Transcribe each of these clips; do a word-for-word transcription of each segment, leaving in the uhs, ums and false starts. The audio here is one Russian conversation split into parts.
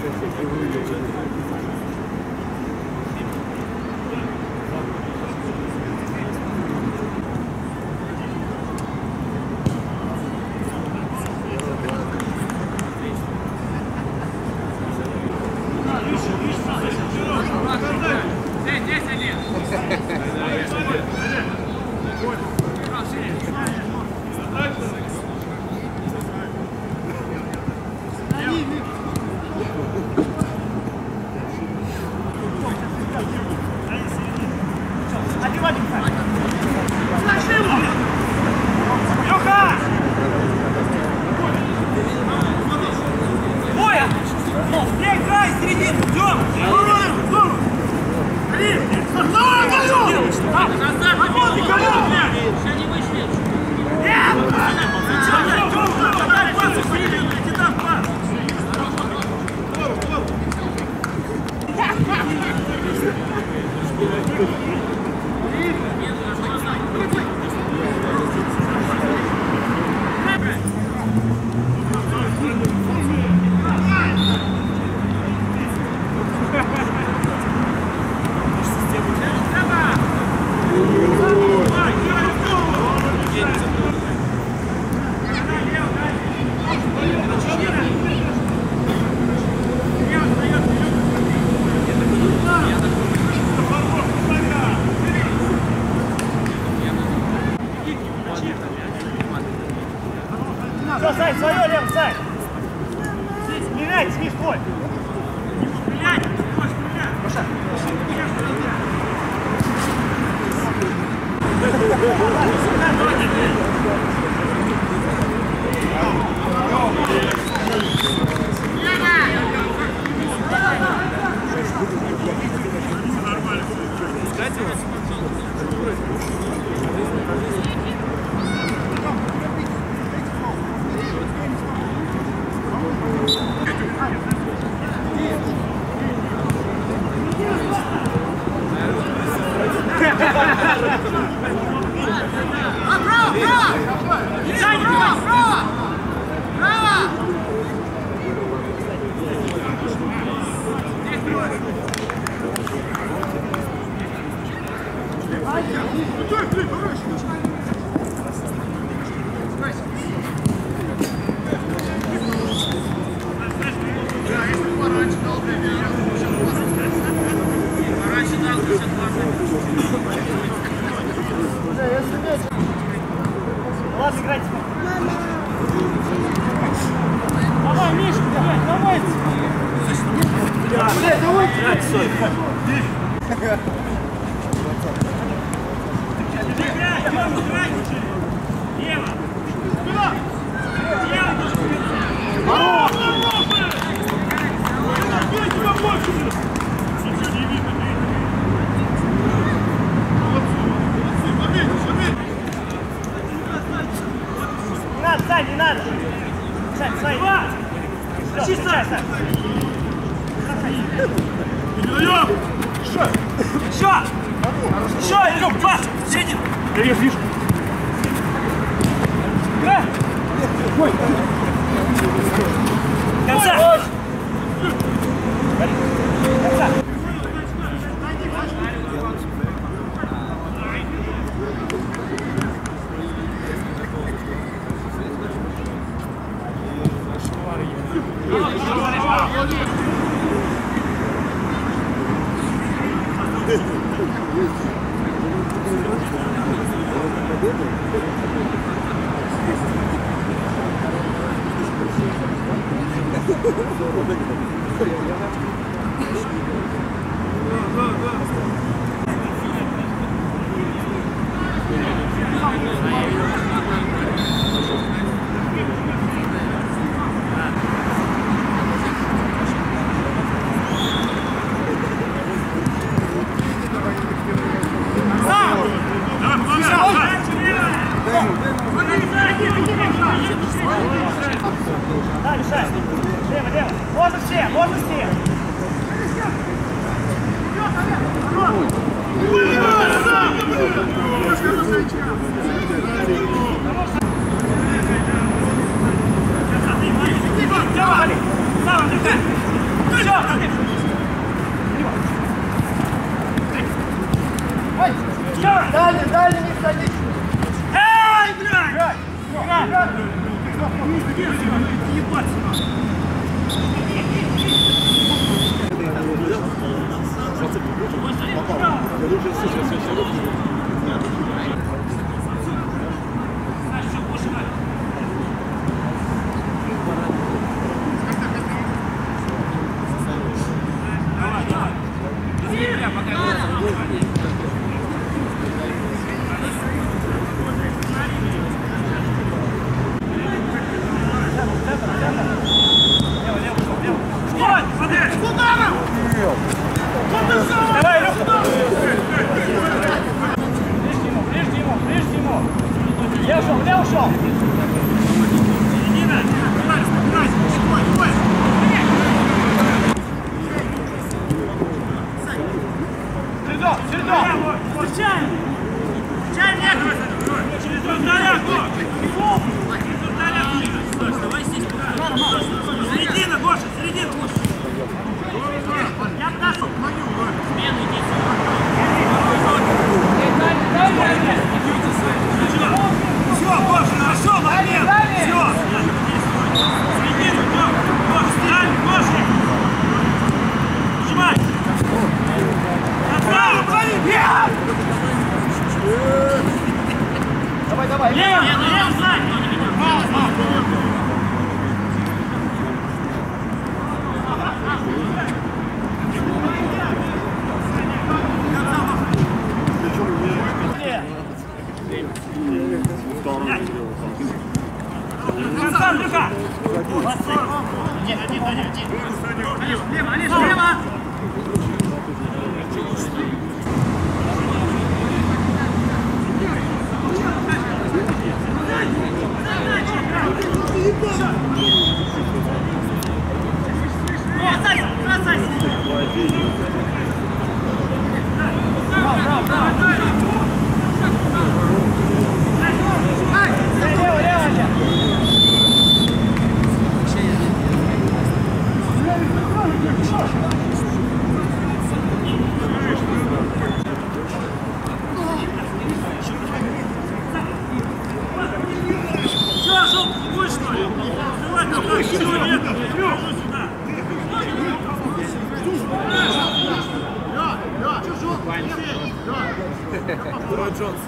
Все, Сань, свое, Лев, Сань! Стреляй, Смиш, твой! Стрелять! Паша! Ладно, играйте. Давай, Миша, давай, давай. Блядь, давай. Играть, стой. Играй, Тёма, играй. Лево. Лево. Лево. Бей тебя больше. Ничего не видно, бей. Не надо, Сань, не надо! Сань, Сань! Все, встречай, Сань! Идем! Еще! Еще! Еще, Илюк, пас! Сидим! Я ее вижу! Играй! Ой! Конца! Конца! Лево, лево. Можно все, можно все. Дальний, дальний, не садись. Эй, блядь! Играй! Играй! Давай, Лёха! Прежде ему, прежде ему, прежде ему! Я ушел, я ушел! Середина! Стой, стой! Середо, середо! Встречаем! Встречаем, нет! Через вратаряку! Через вратаряку! Давай здесь! Середина, Гоша, середина! Я подошел! Смену иди все, Гоша, хорошо, молодец! Все! Середину, Гоша, стань, Гоша! Нажимай! Направо, правее! Нет! Давай, давай. Лево, лево, знай! Мало, мало! Конца, Нет, один, один, один. Лево, лево, лево! Бросайся, бросайся! Браво, браво, браво! Лево, лево! Джонс.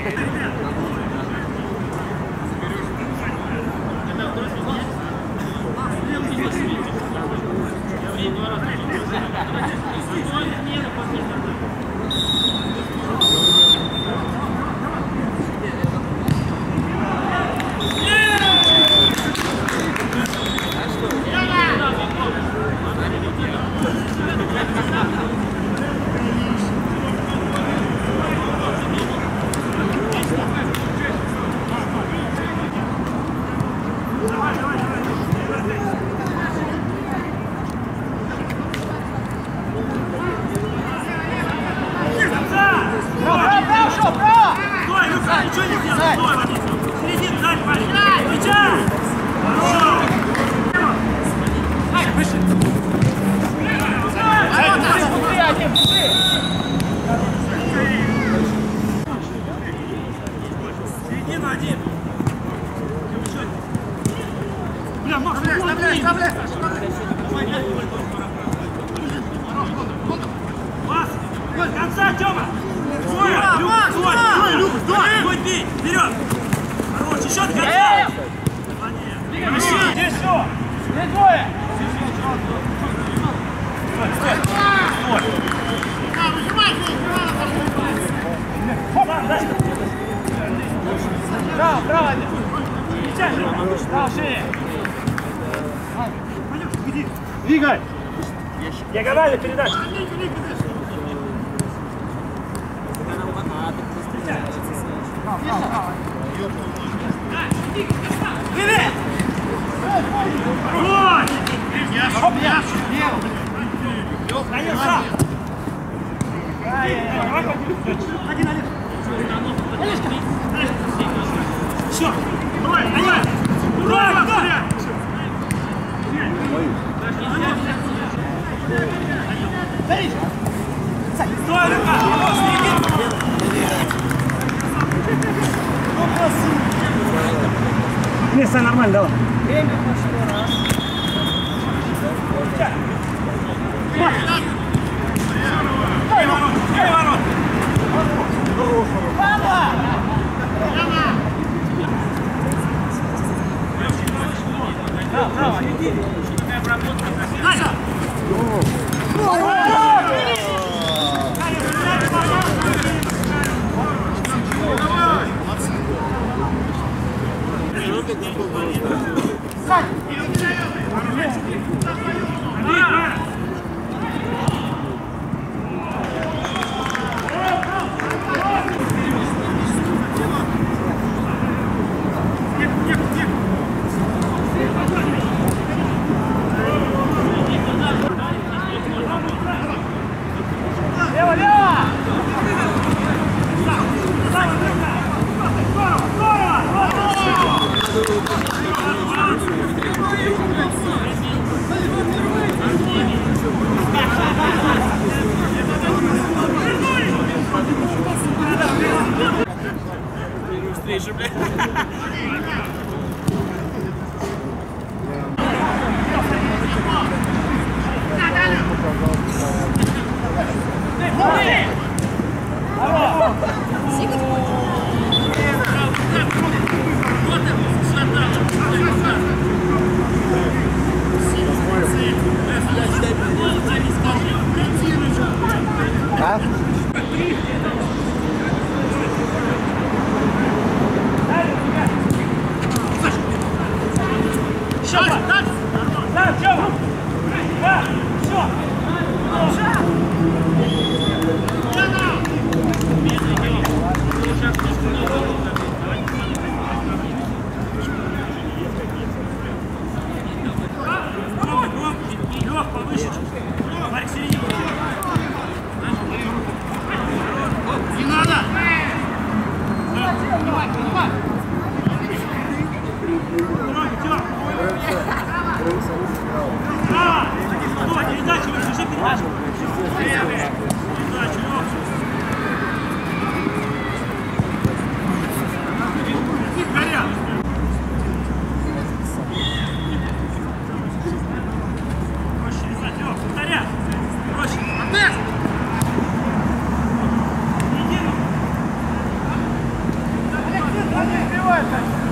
Ничего не сделал, стой, Вадим! Середин, сзади, Вадим! Встречай! Хорошо! Ай, выше! Быстрее, один, быстрее! Середину один! Бля, Макс, Вставляй, вставляй! Пас! Конца, Тёма! Зоя! Люк, Зоя! Люк, Зоя! Будь бей! Вперед! Хорош, еще до конца! Молодец! Здесь все! Здесь двое! Стой, стой! Стой! Браво, браво, один! Встречай же! Браво, шире! Двигай! Диагональная передача! Привет! Вот! Хоп, я! Один сам! Один, один! Все! Давай, давай! Ура! Стой, Люка! Сергей, Сань, нормально, давай. Время пошло, раз. Эй, ворот! Эй, ворот! Мама! Право, право, иди. Настя! Лево, лево! Встреча, блядь. А? Да, Тёма! Да, всё! Лёг, повыше чуть-чуть. Марик, середину. Не надо! Право! Стой, передачу, держи передачу. Передачу, Лёг. Горят! Проще резать, Лёг, повторяй. Проще. Отец! Середину. Не сбивай,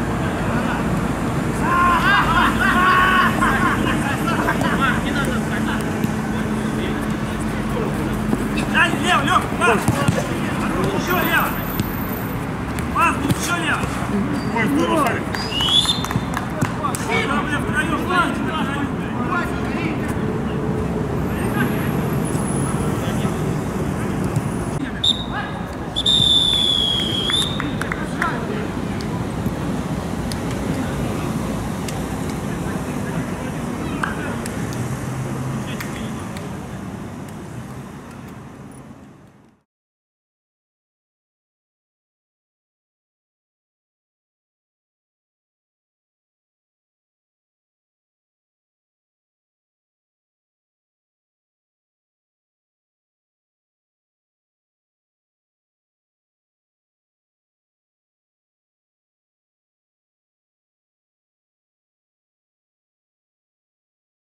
Дай, лево, Лёг, пас! Еще лево! Пас, еще лево! Ой, здорово, Сарик.